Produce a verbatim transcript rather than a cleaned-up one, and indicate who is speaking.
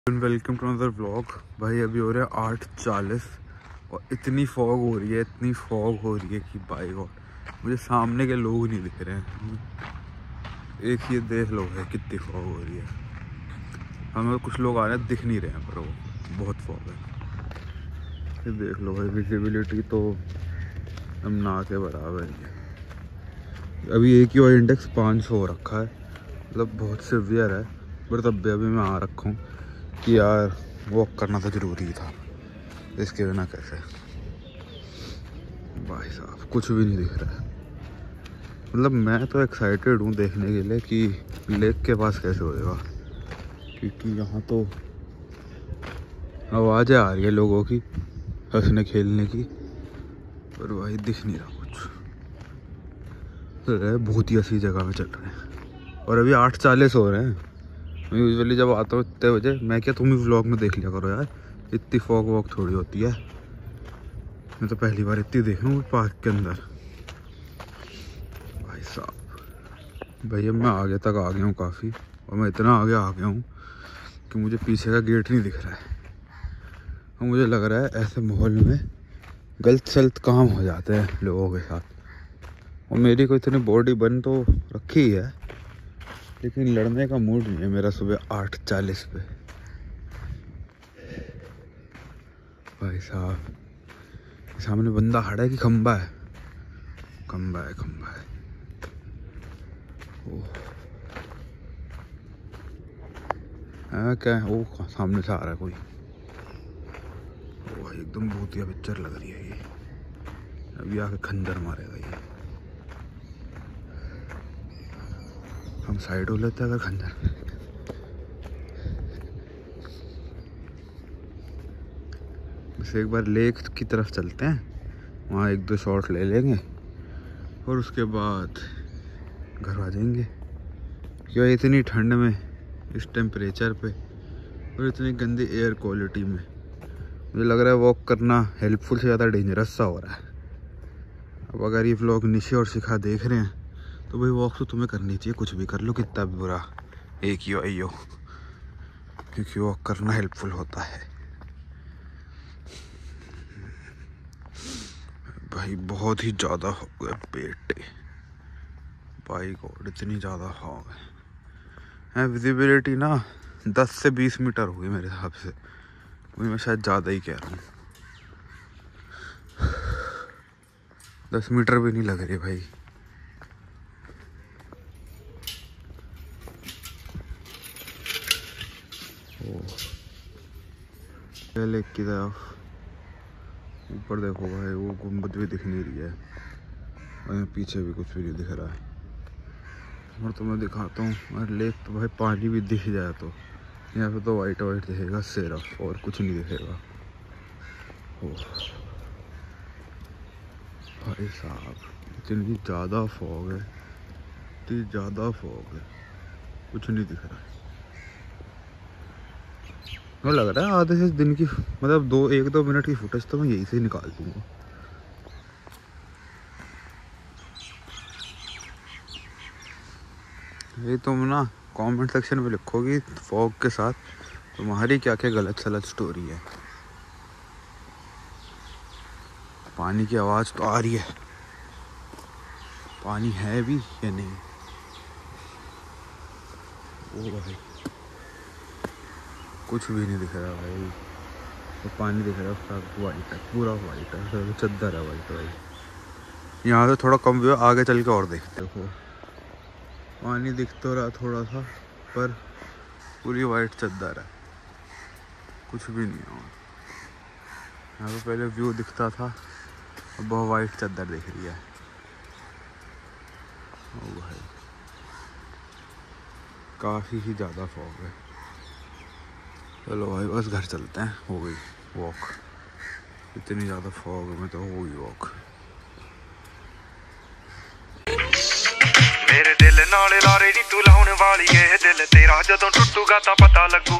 Speaker 1: Welcome to another vlog. भाई अभी हो रहा है आठ चालीस और इतनी फॉग हो रही है इतनी फॉग हो रही है कि भाई गॉड मुझे सामने के लोग नहीं दिख रहे हैं। एक ये देख लो है कितनी फॉग हो रही है। हमें कुछ लोग आ रहे हैं दिख नहीं रहे हैं पर वो बहुत फॉग है। ये देख लो भाई विजिबिलिटी तो हम ना के बराबर ही है। अभी एक ही और इंडेक्स पाँच सौ हो रखा है, मतलब बहुत सिवियर है। पर तब भी अभी मैं आ रखा हूँ कि यार वॉक करना तो ज़रूरी था, इसके बिना कैसे। भाई साहब कुछ भी नहीं दिख रहा है। मतलब मैं तो एक्साइटेड हूँ देखने के लिए कि लेक के पास कैसे होएगा, क्योंकि यहाँ तो आवाज़ें आ रही है लोगों की हंसने खेलने की, पर भाई दिख नहीं रहा कुछ। तो बहुत ही ऐसी जगह में चल रहे हैं और अभी आठ चालीस हो रहे हैं। मैं यूजुअली जब आता हूँ इतने बजे, मैं क्या तुम ही व्लॉग में देख लिया करो यार, इतनी फॉग वॉक थोड़ी होती है। मैं तो पहली बार इतनी देख रहा हूँ पार्क के अंदर। भाई साहब भाई अब मैं आगे तक आ गया हूँ काफ़ी, और मैं इतना आगे आ गया हूँ कि मुझे पीछे का गेट नहीं दिख रहा है। और मुझे लग रहा है ऐसे माहौल में गलत सलत काम हो जाते हैं लोगों के साथ। और मेरी कोई इतनी बॉडी बन तो रखी ही है, लेकिन लड़ने का मूड नहीं है मेरा सुबह आठ चालीस पे। भाई साहब सामने बंदा खड़ा है कि खंबा है? खंबा है खंबा है। ओह हाँ क्या है? ओह सामने से आ रहा है कोई। ओह एकदम भूतिया पिक्चर लग रही है ये। अभी आके खंजर मारेगा ये। हम साइड हो लेते हैं अगर खंजर। बस एक बार लेक की तरफ चलते हैं, वहाँ एक दो शॉट ले लेंगे और उसके बाद घर आ जाएंगे। क्यों इतनी ठंड में इस टेम्परेचर पे और इतनी गंदी एयर क्वालिटी में मुझे लग रहा है वॉक करना हेल्पफुल से ज़्यादा डेंजरस सा हो रहा है। अब अगर ये व्लॉग निशा और शिखा देख रहे हैं तो भाई वॉक तो तुम्हें करनी चाहिए, कुछ भी कर लो, कितना भी बुरा एक ही हो आई हो, क्योंकि वॉक करना हेल्पफुल होता है। भाई बहुत ही ज़्यादा हो गया बेटे। भाई गॉड इतनी ज़्यादा फॉग है। विजिबिलिटी ना दस से बीस मीटर होगी मेरे हिसाब से, वही मैं शायद ज़्यादा ही कह रहा हूँ। दस मीटर भी नहीं लग रही भाई। लेक की तरफ ऊपर देखो भाई, वो गुम्बद भी दिख नहीं रही है और पीछे भी कुछ भी नहीं दिख रहा है। और तो मैं दिखाता हूँ और लेक तो भाई पानी भी दिख जाए तो यहाँ पे तो वाइट वाइट दिखेगा सिर्फ, और कुछ नहीं दिखेगा। भाई साहब इतनी ज़्यादा फॉग है, इतनी ज़्यादा फॉग है, कुछ नहीं दिख रहा है। मुझे लग रहा है आधे से दिन की मतलब दो एक दो मिनट की फुटेज तो मैं यही से निकाल दूंगा। ये तुम ना कमेंट सेक्शन में लिखोगी फॉग के साथ तुम्हारी क्या क्या गलत सलत स्टोरी है। पानी की आवाज़ तो आ रही है, पानी है भी या नहीं? ओ भाई कुछ भी नहीं दिख रहा भाई, तो पानी दिख रहा है उसका वाइट है, पूरा वाइट है, चद्दर है वाइट भाई। यहाँ से थोड़ा कम व्यू आगे चल के और देखते हो, पानी दिख तो रहा थोड़ा सा पर पूरी वाइट चद्दर है, कुछ भी नहीं है। यहाँ पे पहले व्यू दिखता था, अब बहुत वाइट चद्दर दिख रही है। ओ भाई काफ़ी ही ज़्यादा फॉग है। चलो भाई बस घर चलते हैं, हो गई वॉक। इतनी ज़्यादा फॉग में तो हो गई वॉक।
Speaker 2: मेरे दिल नाल लारे नी तू लाउण वाली है, दिल तेरा जदों टुटूगा तां पता लगू।